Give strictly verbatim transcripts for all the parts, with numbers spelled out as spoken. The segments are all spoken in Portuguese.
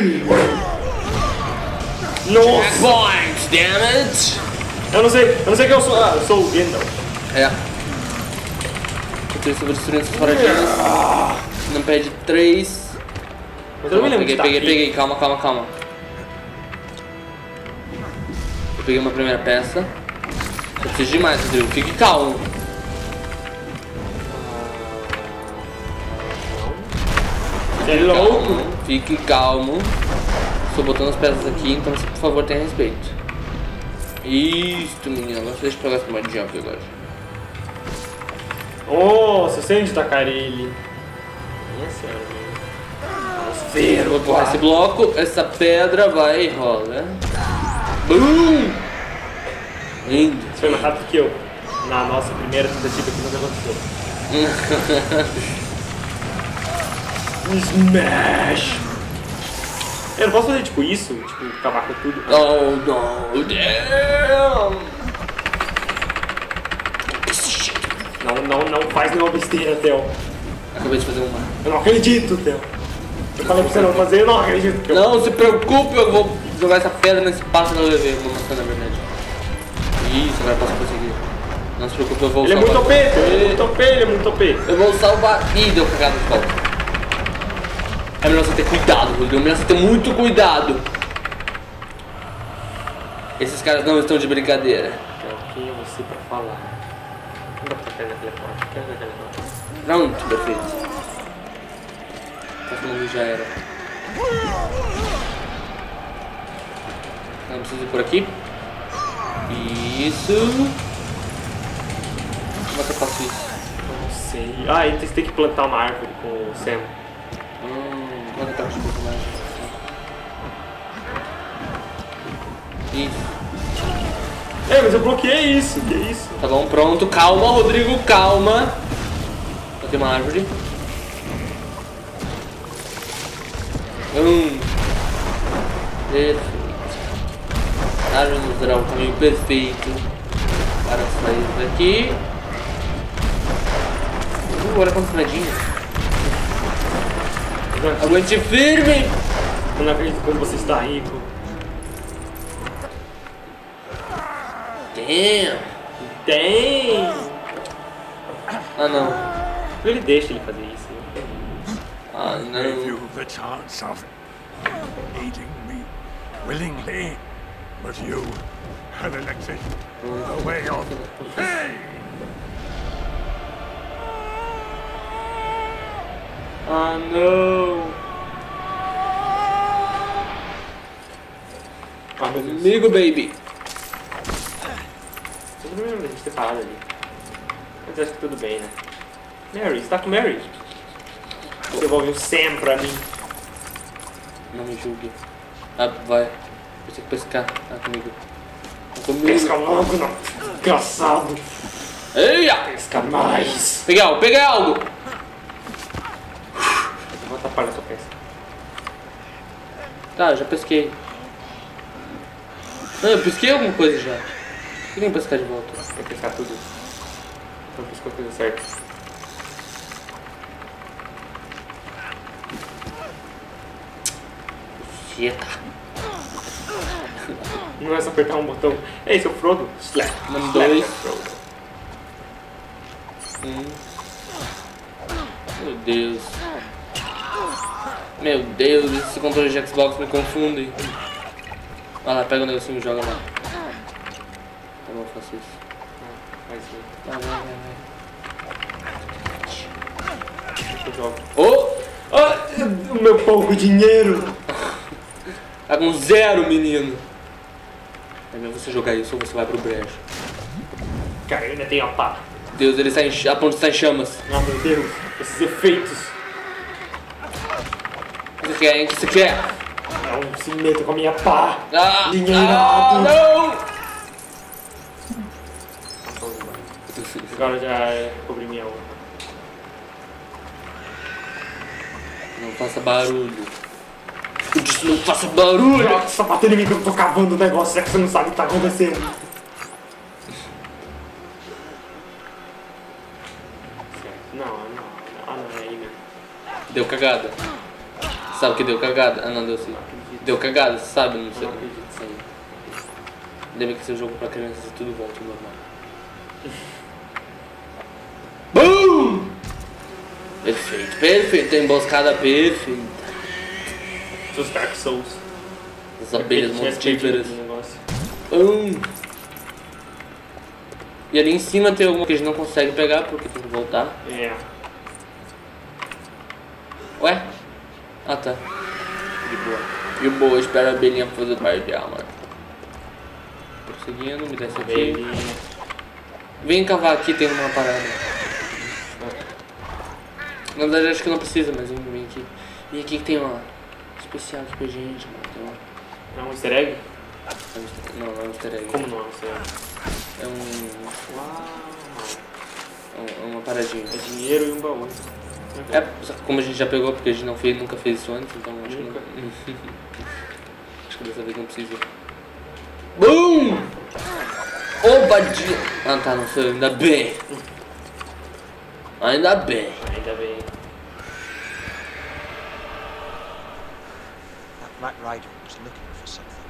Nossa! Points, damn it! Eu não sei, eu não sei quem eu sou. Ah, eu sou o Gandalf. É. Eu vou destruir essas paradinhas. Não perde três. Mas eu não me lembro Peguei, de peguei, tá peguei. Calma, calma, calma. Eu peguei uma primeira peça. Eu preciso de mais, Rodrigo. Fique calmo. Hello. Calmo. Fique calmo. Estou botando as peças aqui, então por favor tenha respeito. Isso, menino. Agora deixa eu pegar essa moedinha aqui agora. Oh, você sei onde tacar ele. É sério. Vamos ver. Vou empurrar esse bloco, essa pedra vai e rola. Bum! Lindo. Você foi mais rápido que eu. Na nossa primeira tentativa aqui não aconteceu. Smash! Eu não posso fazer tipo isso, tipo, acabar com tudo. Oh no, damn! Não, não, não faz nenhuma besteira, Theo. Acabei de fazer uma. Eu não acredito, Theo. Eu falei pra você não fazer, eu não acredito, Theo. Não se preocupe, eu vou jogar essa pedra nesse passo que eu levei. Vou mostrar na verdade. Isso, agora posso conseguir. Não se preocupe, eu vou Ele é salvar. muito O P, ele é muito O P, ele é muito O P. Eu vou salvar. Ih, deu cagada de volta. É melhor você ter cuidado, Rodrigo. É melhor você ter muito cuidado. Esses caras não estão de brincadeira. Quem é você pra falar? Não dá pra cair naquele porta. Quer naquele porta? Pronto, perfeito. Próximo já era. Não preciso ir por aqui. Isso. Como é que eu faço isso? Não sei. Ah, e você tem que plantar uma árvore com o Sam. Hum, como é que eu taco de personagem? Isso. É, mas eu bloqueei isso, que isso? Tá bom, pronto. Calma, Rodrigo, calma. Só tem uma árvore. Hum. Perfeito. A árvore nos dará o caminho perfeito para sair daqui. Uh, olha quantas moedinhas. Aguente firme. Eu não acredito como você está rico. Damn. Tem! Ah, não. Ele deixa ele fazer isso. Né? Ah, Gave não. you the chance of aiding me willingly, but you have elected the way of pain. Ah, não! Ah, meu Deus. Amigo, baby. Eu não lembro da gente ter parado ali. Mas acho que tudo bem, né? Mary, você tá com Mary? Você devolve o Sam pra mim. Não me julgue. Ah, vai. Você tem que pescar. Tá comigo. Tá comigo. Pesca logo, não. Engraçado. Eia! Pesca mais. Peguei algo, peguei algo! Eu vou atrapalhar a sua pesca. Tá, já pesquei. Não, eu pesquei alguma coisa já. Por que nem pescar de volta? Vai pescar tudo. Então pescou a coisa certa. Eita. Não é só apertar um botão. Ei, seu Frodo. Slap. Nome Slap, dois. Frodo. Hum. Meu Deus. Meu Deus, esse controle de Xbox me confunde. Vai lá, pega o negocinho e joga lá. Tá bom, eu faço isso. Faz isso. Vai, vai, vai, Eu jogo. vai. Oh! Ah, o meu pouco dinheiro. Tá com zero, menino. É melhor você jogar isso ou você vai pro brejo. Cara, eu ainda tenho a pá. Deus, ele está em, ch- a ponte está em chamas. Ah, meu Deus. Esses efeitos. O que você quer, hein? O que você quer? Não se meta com a minha pá. Ah! Dinheirado. Ah, não! Agora já cobri minha outra. Não faça barulho. Eu disse não faça barulho! Droga, você tá batendo em mim que eu tô cavando o negócio, é que você não sabe o que tá acontecendo. Certo. Não, não, não, ah, não é aí mesmo. Deu cagada. Sabe que deu cagada? Ah não, deu sim. Deu cagada, sabe? Não Eu sei. não acredito nisso aí. Ainda bem que esse é um jogo pra crianças e tudo volta ao normal. BOOM! Perfeito, perfeito. Tem emboscada perfeita. Os Dark Souls. As abelhas Tinha perdido mortíferas. o negócio. Hum. E ali em cima tem alguma que a gente não consegue pegar porque tem que voltar. É. Ué? Ah tá. De boa. E o boa, espera a abelhinha pra fazer parte dela, mano. Prosseguindo, me desce aqui. Abelhinha. Vem cavar aqui, tem uma parada. Na verdade acho que não precisa, mas vem, vem aqui. Vem aqui que tem uma especial aqui pra gente, mano. Tem uma... É um easter egg? Não, não é um easter egg. Como não é um easter egg? É um... Uau. é uma paradinha. É dinheiro e um baú. É, só que como a gente já pegou, porque a gente não fez, nunca fez isso antes, então acho Nunca. que não... acho que dessa vez não precisa. BOOM! Opadinha! Ah tá, não sei, ainda bem. Ainda bem. Ainda bem. That Rat Rider was looking for something.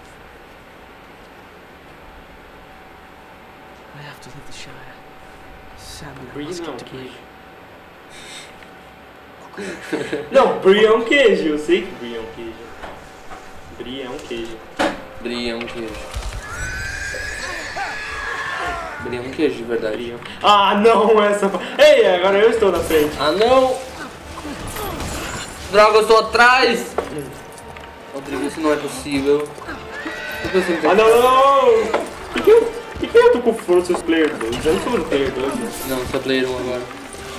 I have to leave the Shire. Sam and I Brie must não, get together. queijo. Não, Brie é um queijo. Eu sei que Brie é um queijo. Brie é um queijo. Brie é um queijo. Brie é um queijo, de verdade. Brie é um... Ah, não, essa... Ei, agora eu estou na frente. Ah não! Droga, eu estou atrás! Rodrigo, isso não é possível. Por que você não tem- Ah, não, não, não! Por que, eu- por que eu tô com força os player dois? Eu não sou no player dois, né? Não, você é player um agora.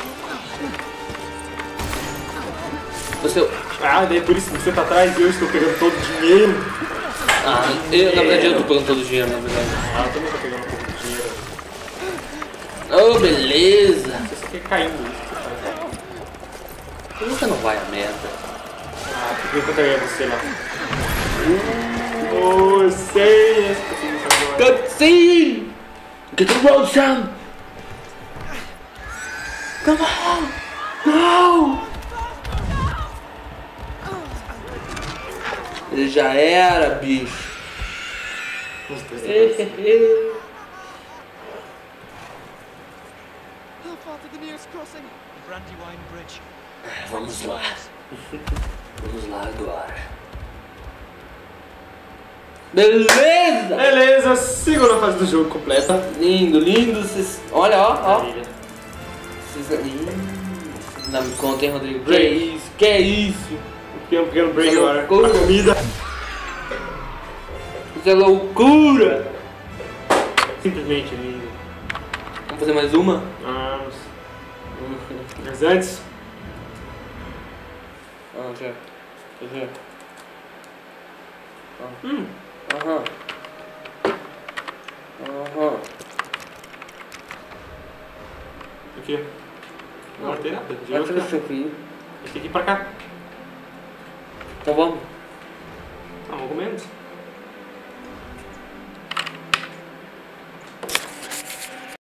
Você... Ah, daí por isso que você tá atrás e eu estou pegando todo o dinheiro. Ah, eu, na verdade eu tô pegando todo o dinheiro, na verdade. Ah, eu também tô pegando um pouco de dinheiro. Oh, beleza! Você só quer caindo isso que você faz. Por que você não vai a merda? Ah, porque eu encontraria você lá. Oh, eu sei essa definição agora. Cutscene! Get the road, Sam! Come on! No! Ele já era, bicho. Os dois Eh, estão eh, eh. How far to the nearest crossing? The Brandywine Bridge. Vamos lá. Vamos lá agora. Beleza! Beleza, segunda fase do jogo completa. Lindo, lindo. Cês... Olha, ó, ó. Maravilha. Cês... Ih, não me conta, hein, Rodrigo? Que Break. isso? Que isso? Um pequeno, pequeno break Tá agora. loucura. A comida. Isso é loucura! Simplesmente lindo. Vamos fazer mais uma? Vamos. Mas antes, Ah, já. Já. hum, Aham. Aham. aqui. Não tem nada. Vai Jogou fazer aqui. isso aqui. A gente tem que ir pra cá. Então vamos. Ah, vamos menos.